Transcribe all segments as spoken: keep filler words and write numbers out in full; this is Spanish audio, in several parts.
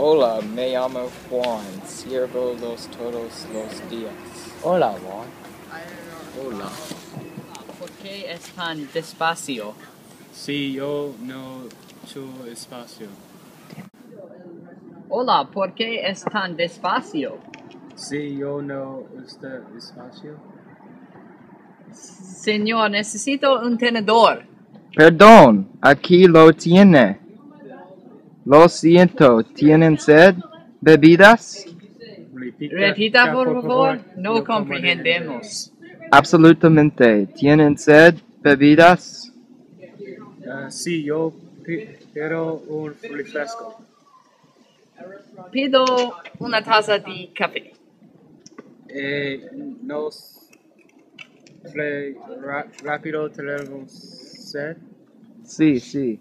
Hola, me llamo Juan. Sirvo los todos los días. Hola, Juan. Hola. ¿Por qué es tan despacio? Sí, yo no tengo espacio. Hola, ¿por qué es tan despacio? Sí, yo no este espacio. Señor, necesito un tenedor. Perdón, aquí lo tiene. Lo siento, ¿tienen sed? ¿Bebidas? Repita, Repita, por por favor. No No comprendemos. Absolutamente. ¿Tienen sed? ¿Bebidas? Uh, sí, yo quiero un refresco. Pido una taza de café. Eh, nos fue ra rápido tenemos sed. Sí, sí.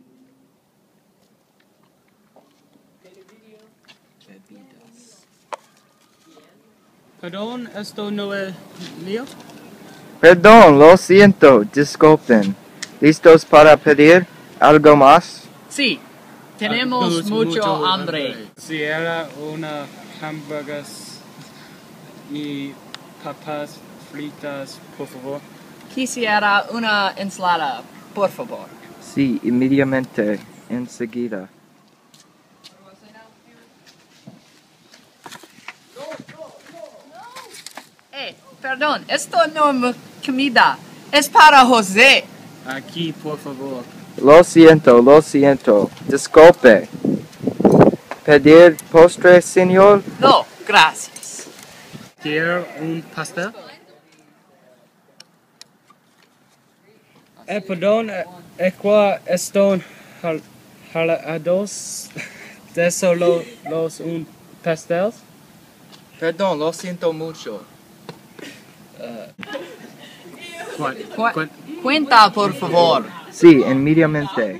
Perdón, esto no es mío. Perdón, lo siento, disculpen. ¿Listos para pedir algo más? Sí, tenemos Ah, mucho, hambre. Si era una hamburguesas y papas fritas, por favor. Quisiera una ensalada, por favor. Sí, inmediatamente, enseguida. Eh, perdón, esto no es comida. Es para José. Aquí, por favor. Lo siento, lo siento. Disculpe. ¿Pedir postre, señor? No, gracias. ¿Quiere un pastel? Eh, perdón, eh, eh, ¿cuál están jal jalados de solo los un pastel? Perdón, lo siento mucho. Cu- cuenta, por favor. Sí, inmediatamente.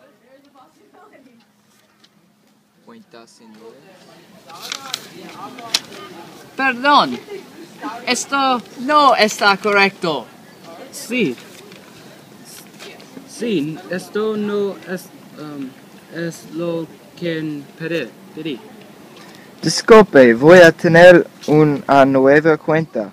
Cuenta, señores. Perdón, esto no está correcto. Sí. Sí, esto no es, um, es lo que pedí. pedí. Disculpe, voy a tener una nueva cuenta.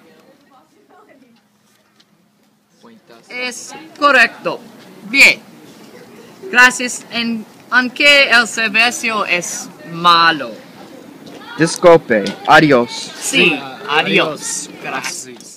Cuenta, Es correcto. Bien. Gracias, en, aunque el servicio es malo. Disculpe, adiós. Sí, adiós. Gracias.